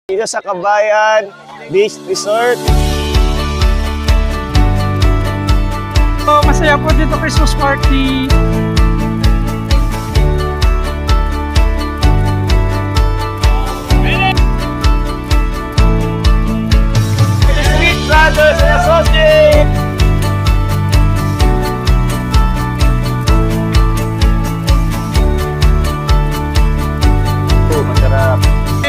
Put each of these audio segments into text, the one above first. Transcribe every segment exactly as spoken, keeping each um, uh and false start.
Dito sa Kabayan Beach Resort. So, masaya po dito Christmas party. Smith Brothers and Associates. Oh, masarap.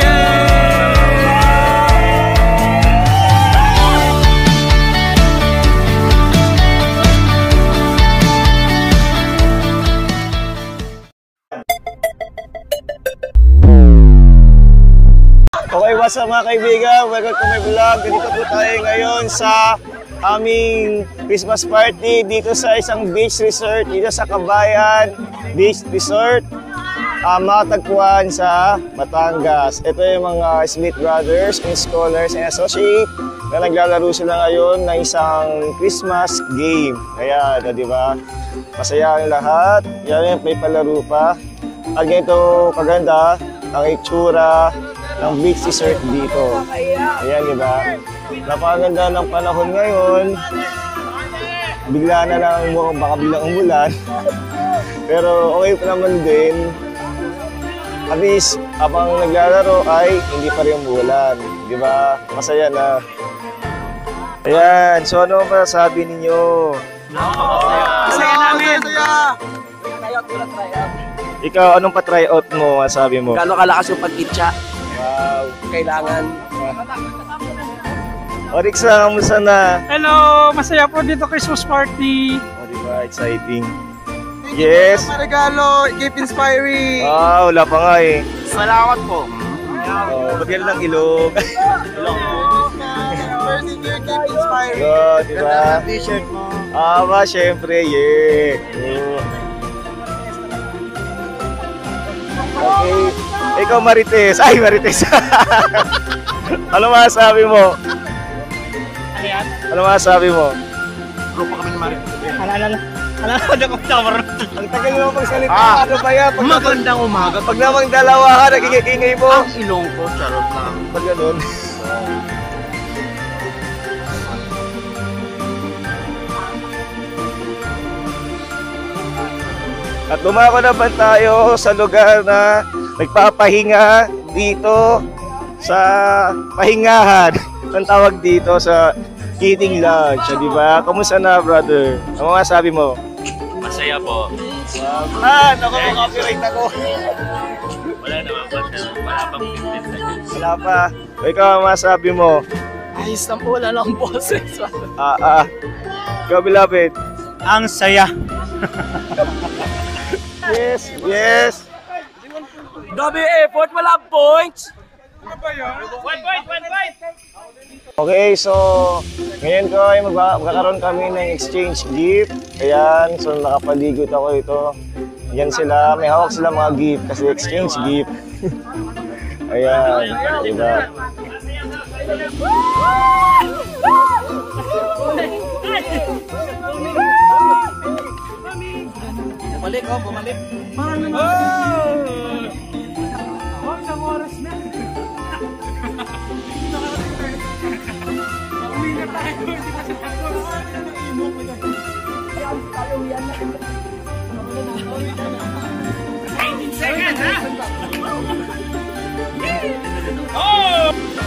Okay, what's up mga kaibigan? Welcome to my vlog. Dito po tayo ngayon sa aming Christmas party dito sa isang beach resort dito sa Kabayan Beach Resort. Uh, makatagpuan sa Batangas. Ito yung mga Smith Brothers and Scholars and Associates na naglalaro sila ngayon ng isang Christmas game. Kaya, di ba? Masaya ang lahat. Yan, may palaro pa. At ganito kaganda ang itsura ng beach resort dito. Ayan, di ba? Napakaganda ng panahon ngayon. Bigla na lang, baka biglang umulan. Pero okay pa naman din. At least, habang naglalaro ay hindi pa rin umulan. Di ba? Masaya na. Ayan, so ano ang masasabi ninyo? Masaya namin! Ikaw, anong pa-try out mo, masasabi mo? Gano'ng kalakas yung pag-itcha? Wow! Kailangan. Orixa, kamusta na? Hello! Masaya po dito Christmas party. O, diba? Exciting. Yes! Regalo, keep inspiring. Ah, wala pa nga eh. Salamat po. Oh, bagyan ng ilog. Hello. First year, keep inspiring. Oh, diba? T-shirt mo. Ah, ba, syempre, yeah. Oh. Okay. Ikaw, Marites. Ay, Marites. Ano masasabi mo? Ano yan? Ano masasabi mo? Grupo kami ni Marites. Alala. Alala ko na kung tawar. Ang tagal mo magsalita. Ah, Ano ba yan? Pag Magandang umaga. Pag namang dalawa ka, nagigingay mo. Ang ilong ko, charot lang. Pag ganun. At dumako naman tayo sa lugar na nagpapahinga dito sa pahingahan. Ang tawag dito sa eating lunch, di ba? Kamusta na, brother? Ano masasabi mo? Masaya po. Ah, naku, copyright ako. Wala naman po siya. Wala pang fifteen seconds. Wala pa. O, ikaw, ang masasabi mo? Ayos lang po, wala lang boses. Ah, ah. Ikaw, beloved. Ang saya. Yes, yes. Gabi effort, wala points. Ano ba yun? One point! One point! Okay, so ngayon ko ay magba- magkakaroon kami ng exchange gift. Ayan, so nakapaligot ako ito. Yan sila, may hawak sila mga gift kasi exchange gift. Ayan, diba? Bumalik oh, bumalik. Oh! Oh, isang oras na. Uwi na tayo. Hindi kasi tayo. nineteen seconds, ha? Oh!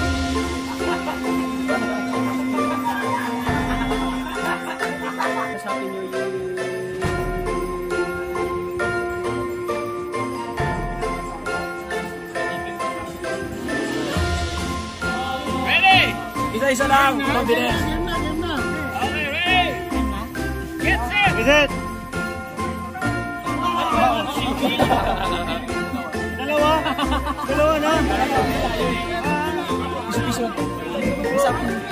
Isa-isa lang, mabilis. Okay, ready? Get set! Is it? Dalawa. Dalawa na. Piso-piso. Isa.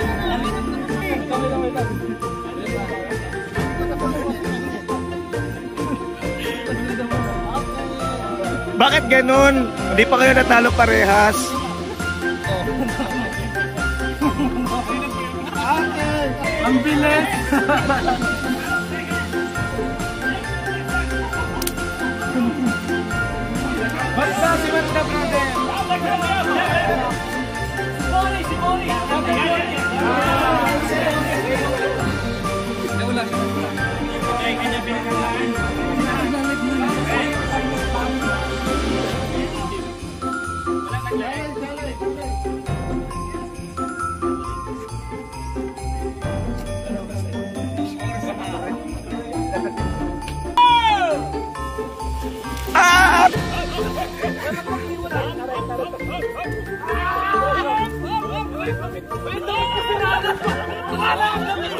Bakit ganun? Hindi pa kayo natalo parehas. Ang bilis. Basta si Marta, brother.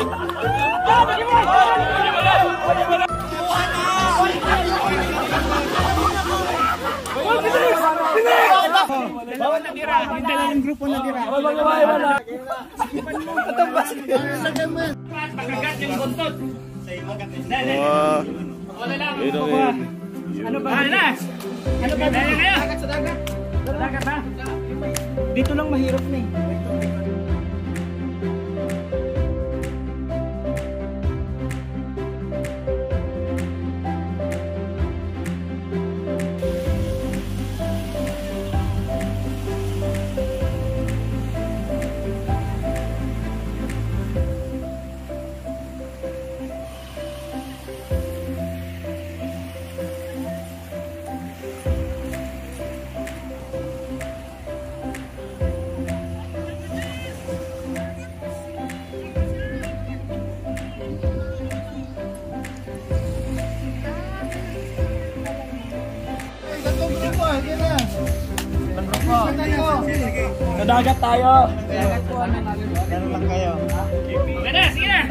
Bawal natira. Yung dalawang grupo natira. Pagkagat yung buntot. Wow. Ito eh. Ano ba? Ano na? Ano ba? Dagat sa dagat. Dagat na. Dito lang mahirap na eh. Sa dagat tayo. Meron lang kayo. Okay na, sige na.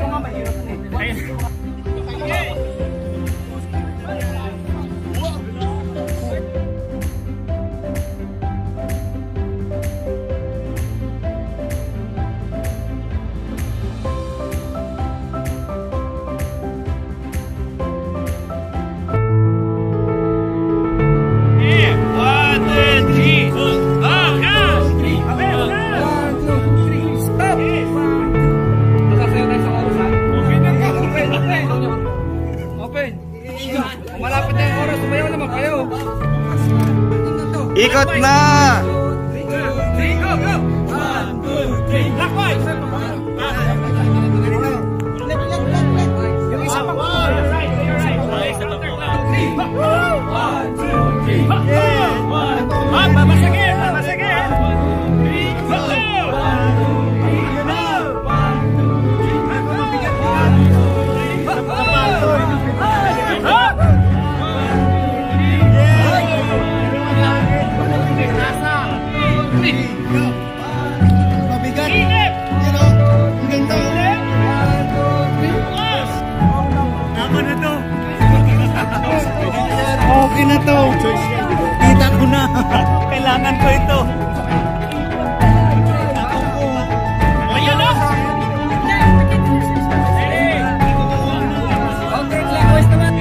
Malapit na yung oras, sumayaw naman kayo. Ikot na! three, go, go! one, two, three, clockwise! Yung isa pa. You're right, you're right. Three, one, two, three, one, up, babasagin, babasagin! Three, go, go! Mabigat. Yan o. Ang ganda. Tama na to. Okay na to. Kita ko na. Kailangan ko ito. Ayan o! Okay, clockwise naman.